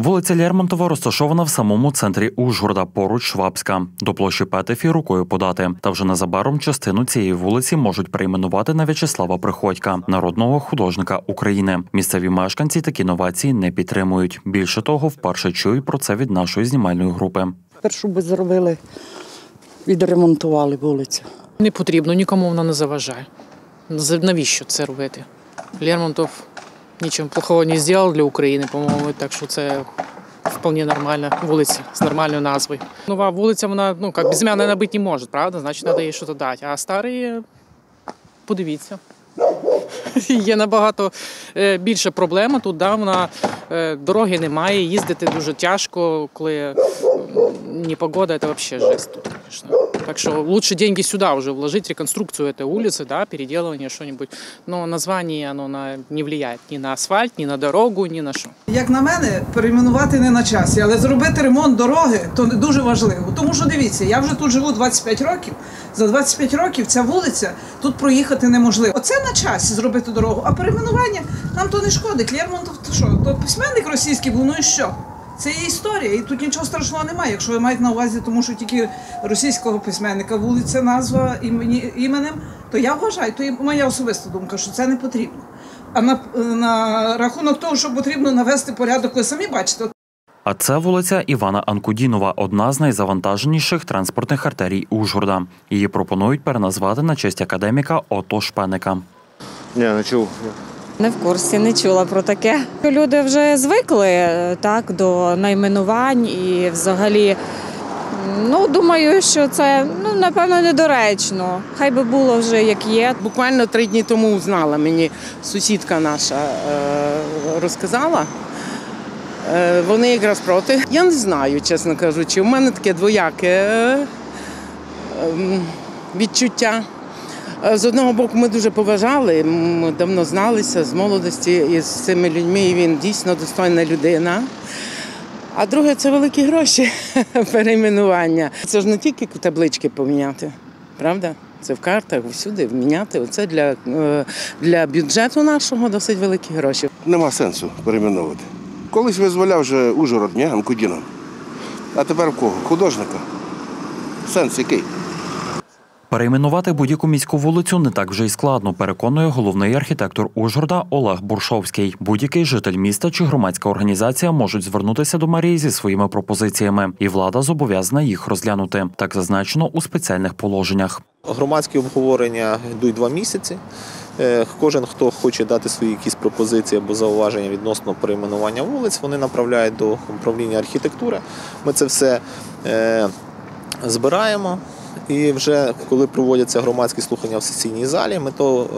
Вулиця Лермонтова розташована в самому центрі Ужгорода, поруч Швабська. До площі Петефі рукою подати. Та вже незабаром частину цієї вулиці можуть перейменувати на В'ячеслава Приходька, народного художника України. Місцеві мешканці такі новації не підтримують. Більше того, вперше чують про це від нашої знімальної групи. Першу би зробили, відремонтували вулицю. Не потрібно, нікому вона не заважає. Навіщо це робити? Лермонтов нічого плохого не зробив для України, по-моєму, так що це вполне нормальна вулиця з нормальною назвою. Нова вулиця, вона, безім'янна бути не може, правда? Значить, треба їй щось дати. А старі, подивіться. Є набагато більше проблема тут, дороги немає, їздити дуже тяжко, коли непогода, це взагалі жесть тут, звісно. Так що лучше деньги сюди вже вложити, реконструкцію цієї вулиці, переділення, щось. Но названня воно не впливає ні на асфальт, ні на дорогу, ні на що. Як на мене, перейменувати не на часі, але зробити ремонт дороги – то дуже важливо. Тому що, дивіться, я вже тут живу 25 років, за 25 років ця вулиця, тут проїхати неможливо. Оце на часі зробити дорогу, а перейменування нам то не шкодить. Лермонтов – то що? То письменник російський був, ну і що? Це є історія, і тут нічого страшного немає, якщо ви маєте на увазі, тому що тільки російського письменника вулиця назва іменем, то я вважаю, то є моя особиста думка, що це не потрібно. А на рахунок того, що потрібно навести порядок, ви самі бачите. А це вулиця Івана Анкудінова, одна з найзавантаженіших транспортних артерій Ужгорода. Її пропонують переназвати на честь академіка Ото Шпеника. Ні, не чув. Не в курсі, не чула про таке. Люди вже звикли до найменувань і взагалі, думаю, що це, напевно, недоречно. Хай би було вже як є. Буквально 3 дні тому узнала, мені сусідка наша розказала. Вони якраз проти. Я не знаю, чесно кажучи. У мене таке двояке відчуття. З одного боку, ми дуже поважали, ми давно зналися з молодості із цими людьми, і він дійсно достойна людина. А друге – це великі гроші перейменування. Це ж не тільки таблички поміняти, правда? Це в картах, всюди міняти. Оце для бюджету нашого досить великі гроші. Нема сенсу перейменувати. Колись визволяв вже Ужгород, Анкудіном. А тепер в кого? Художника. Сенс який? Перейменувати будь-яку міську вулицю не так вже й складно, переконує головний архітектор Ужгорода Олег Буршовський. Будь-який житель міста чи громадська організація можуть звернутися до мерії зі своїми пропозиціями, і влада зобов'язана їх розглянути. Так зазначено у спеціальних положеннях. Громадські обговорення йдуть 2 місяці. Кожен, хто хоче дати свої якісь пропозиції або зауваження відносно перейменування вулиць, вони направляють до управління архітектури. Ми це все збираємо. І вже коли проводяться громадські слухання в сесійній залі, ми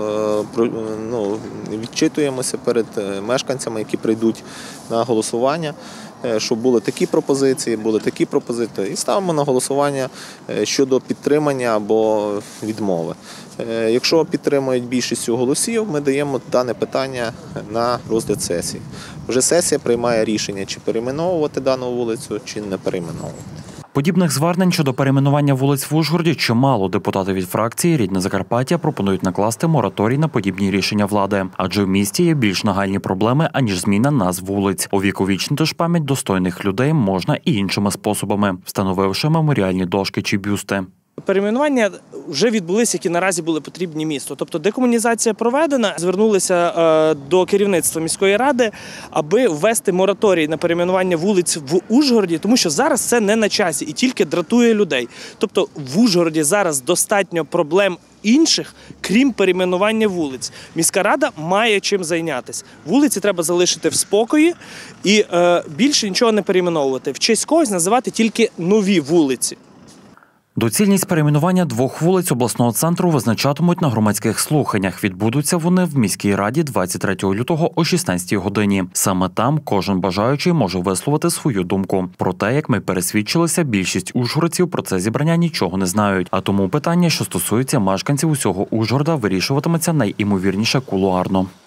відчитуємося перед мешканцями, які прийдуть на голосування, що були такі пропозиції, і ставимо на голосування щодо підтримання або відмови. Якщо підтримують більшістю голосів, ми даємо дане питання на розгляд сесії. Вже сесія приймає рішення, чи перейменовувати дану вулицю, чи не перейменовувати. Подібних звернень щодо перейменування вулиць в Ужгороді чимало. Депутати від фракції «Рідне Закарпаття» пропонують накласти мораторій на подібні рішення влади. Адже в місті є більш нагальні проблеми, аніж зміна назв вулиць. Увіковічнити ж пам'ять достойних людей можна і іншими способами, встановивши меморіальні дошки чи бюсти. Перейменування вже відбулися, які наразі були потрібні місту. Тобто декомунізація проведена, звернулися до керівництва міської ради, аби ввести мораторій на перейменування вулиць в Ужгороді, тому що зараз це не на часі і тільки дратує людей. Тобто в Ужгороді зараз достатньо проблем інших, крім перейменування вулиць. Міська рада має чим зайнятися. Вулиці треба залишити в спокої і більше нічого не перейменовувати. В честь когось називати тільки нові вулиці. Доцільність перейменування 2 вулиць обласного центру визначатимуть на громадських слуханнях. Відбудуться вони в міській раді 23 лютого о 16-й годині. Саме там кожен бажаючий може висловити свою думку. Проте, як ми пересвідчилися, більшість ужгородців про це зібрання нічого не знають. А тому питання, що стосується мешканців усього Ужгорода, вирішуватиметься найімовірніше кулуарно.